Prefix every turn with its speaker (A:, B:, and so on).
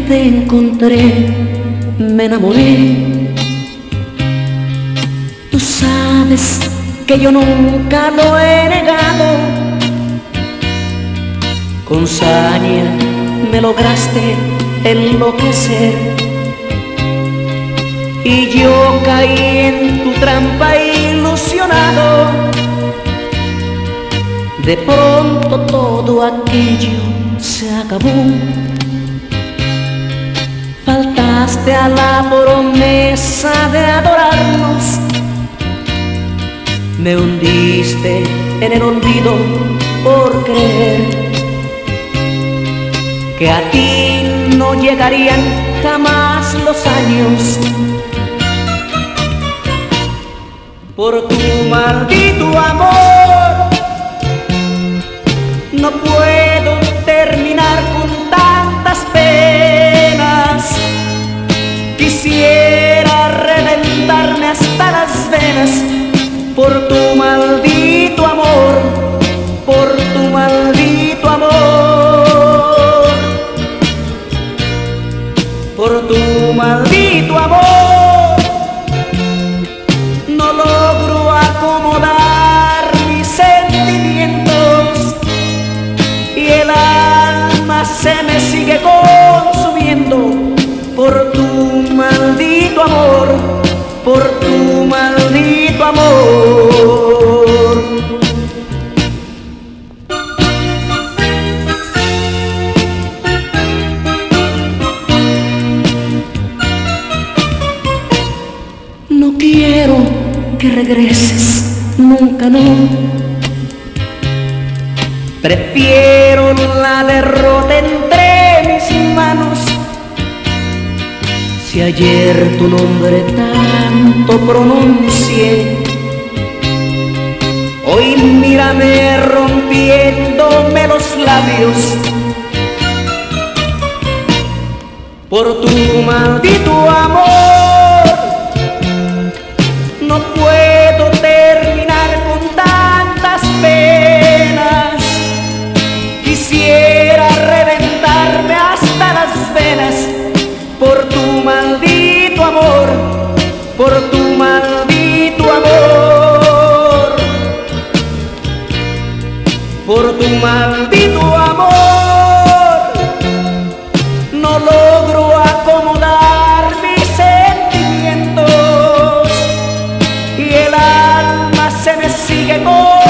A: te encontré, me enamoré. Tú sabes que yo nunca lo he negado. Con saña me lograste enloquecer y yo caí en tu trampa ilusionado. De pronto todo aquello se acabó. Faltaste a la promesa de adorarnos. Me hundiste en el olvido por creer que a ti no llegarían jamás los años. Por tu maldito amor no puedo terminar con tantas penas. Quisiera reventarme hasta las venas por tu maldito amor, por tu maldito amor, por tu maldito amor. No logro acomodar mis sentimientos y el alma se me sigue consumiendo por tu maldito amor, por tu maldito amor. No quiero que regreses, nunca no. Prefiero la derrota entre mis manos. Si ayer tu nombre tanto pronuncié, hoy mírame rompiéndome los labios por tu maldito amor. No puedo terminar con tantas penas. Quisiera reventarme hasta las venas por tu maldito amor, por tu maldito amor, por tu maldito amor. No logro acomodar mis sentimientos y el alma se me sigue con